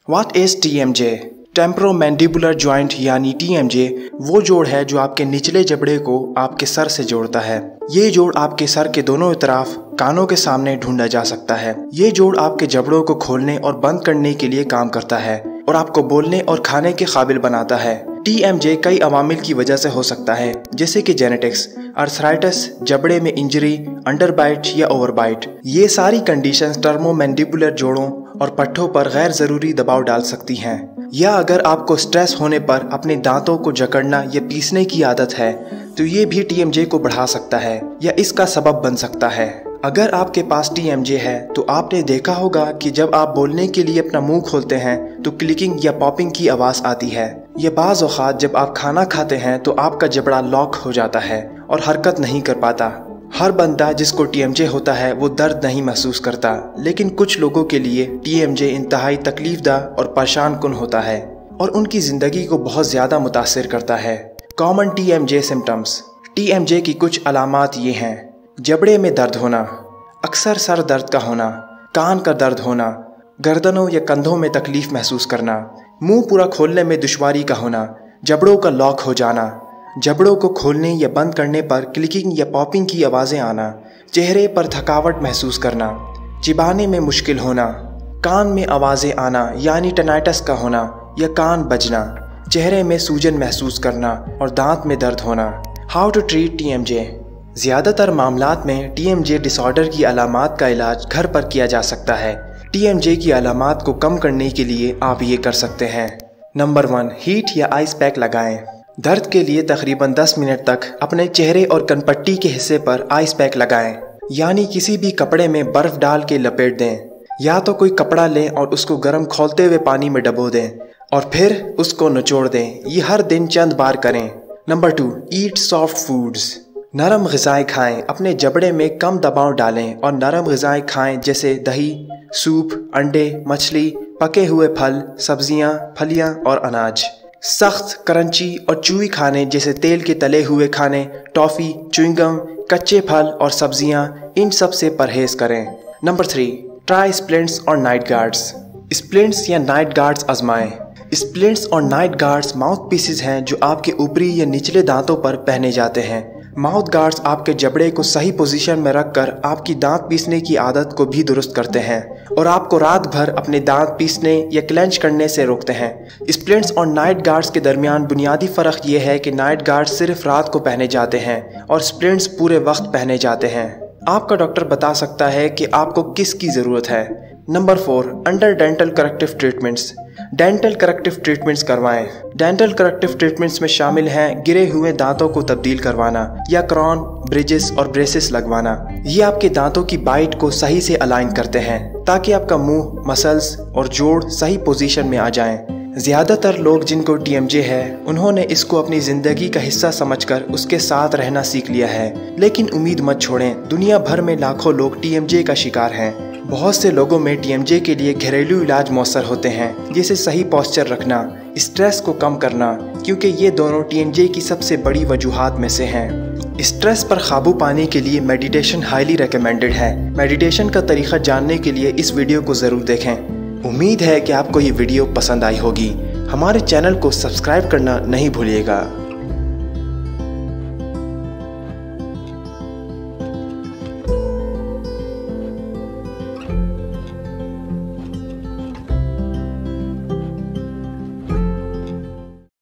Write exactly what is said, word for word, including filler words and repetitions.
What is T M J? Temporomandibular joint यानी T M J वो जोड़ है जो आपके निचले जबड़े को आपके सर से जोड़ता है। ये जोड़ आपके सर के दोनों तरफ कानों के सामने ढूंढा जा सकता है। ये जोड़ आपके जबड़ों को खोलने और बंद करने के लिए काम करता है और आपको बोलने और खाने के काबिल बनाता है। टी एम जे कई अवामिल की वजह से हो सकता है, जैसे कि जेनेटिक्स, अर्थराइटिस, जबड़े में इंजरी, अंडरबाइट या ओवरबाइट। ये सारी कंडीशंस टेम्पोरोमैंडिबुलर जोड़ों और पट्टों पर गैर जरूरी दबाव डाल सकती हैं। या अगर आपको स्ट्रेस होने पर अपने दांतों को जकड़ना या पीसने की आदत है तो ये भी टी एम जे को बढ़ा सकता है या इसका सबब बन सकता है। अगर आपके पास टी एम जे है तो आपने देखा होगा कि जब आप बोलने के लिए अपना मुंह खोलते हैं तो क्लिकिंग या पॉपिंग की आवाज़ आती है। ये बाज़ औक़ात जब आप खाना खाते हैं तो आपका जबड़ा लॉक हो जाता है और हरकत नहीं कर पाता। हर बंदा जिसको टी एम जे होता है वो दर्द नहीं महसूस करता, लेकिन कुछ लोगों के लिए टी एम जे इंतहाई तकलीफदा और परेशान कुन होता है और उनकी ज़िंदगी को बहुत ज़्यादा मुतासिर करता है। Common T M J symptoms. T M J की कुछ अलामात ये हैं: जबड़े में दर्द होना, अक्सर सर दर्द का होना, कान का दर्द होना, गर्दनों या कंधों में तकलीफ महसूस करना, मुंह पूरा खोलने में दुश्वारी का होना, जबड़ों का लॉक हो जाना, जबड़ों को खोलने या बंद करने पर क्लिकिंग या पॉपिंग की आवाज़ें आना, चेहरे पर थकावट महसूस करना, चिबाने में मुश्किल होना, कान में आवाज़ें आना यानी टिनाइटस का होना या कान बजना, चेहरे में सूजन महसूस करना और दांत में दर्द होना। How to treat T M J? ज़्यादातर मामलात में टी एम जे डिसऑर्डर की अलामात का इलाज घर पर किया जा सकता है। टी एम जे की अलामात को कम करने के लिए आप ये कर सकते हैं। नंबर वन, हीट या आइस पैक लगाएं। दर्द के लिए तकरीबन दस मिनट तक अपने चेहरे और कनपट्टी के हिस्से पर आइस पैक लगाएं, यानी किसी भी कपड़े में बर्फ डाल के लपेट दें। या तो कोई कपड़ा लें और उसको गर्म खौलते हुए पानी में डबो दें और फिर उसको निचोड़ दें। ये हर दिन चंद बार करें। Number two, eat soft foods. नरम ग़िज़ाएँ खाएं, अपने जबड़े में कम दबाव डालें और नरम ग़िज़ाएँ खाएं जैसे दही, सूप, अंडे, मछली, पके हुए फल, सब्जियां, फलियां और अनाज। सख्त, क्रंची और चूई खाने जैसे तेल के तले हुए खाने, टॉफ़ी, च्युइंगम, कच्चे फल और सब्जियां, इन सब से परहेज़ करें। नंबर थ्री, ट्राई स्प्लिंट्स और नाइट गार्ड्स। स्प्लिंट्स या नाइट गार्ड्स आजमाएं। स्प्लिंट्स और नाइट गार्ड्स माउथ पीसेस हैं जो आपके ऊपरी या निचले दांतों पर पहने जाते हैं। माउथ गार्ड्स आपके जबड़े को सही पोजीशन में रखकर आपकी दांत पीसने की आदत को भी दुरुस्त करते हैं और आपको रात भर अपने दांत पीसने या क्लेंच करने से रोकते हैं। स्प्लिंट्स और नाइट गार्ड्स के दरमियान बुनियादी फ़र्क ये है कि नाइट गार्ड्स सिर्फ रात को पहने जाते हैं और स्प्लिंट्स पूरे वक्त पहने जाते हैं। आपका डॉक्टर बता सकता है कि आपको किसकी ज़रूरत है। Number four, under dental corrective treatments. Dental corrective treatments करवाएं। डेंटल करेक्टिव ट्रीटमेंट्स में शामिल हैं गिरे हुए दांतों को तब्दील करवाना या क्राउन, ब्रिजेस और ब्रेसेस लगवाना। ये आपके दांतों की बाइट को सही से अलाइन करते हैं ताकि आपका मुंह, मसल्स और जोड़ सही पोजीशन में आ जाएं। ज़्यादातर लोग जिनको टी एम जे है उन्होंने इसको अपनी ज़िंदगी का हिस्सा समझकर उसके साथ रहना सीख लिया है, लेकिन उम्मीद मत छोड़ें। दुनिया भर में लाखों लोग टी एम जे का शिकार हैं। बहुत से लोगों में टी एम जे के लिए घरेलू इलाज मौसर होते हैं, जैसे सही पोस्चर रखना, स्ट्रेस को कम करना, क्योंकि ये दोनों टी एम जे की सबसे बड़ी वजूहात में से हैं। स्ट्रेस पर काबू पाने के लिए मेडिटेशन हाईली रिकमेंडेड है। मेडिटेशन का तरीका जानने के लिए इस वीडियो को ज़रूर देखें। उम्मीद है कि आपको ये वीडियो पसंद आई होगी। हमारे चैनल को सब्सक्राइब करना नहीं भूलिएगा।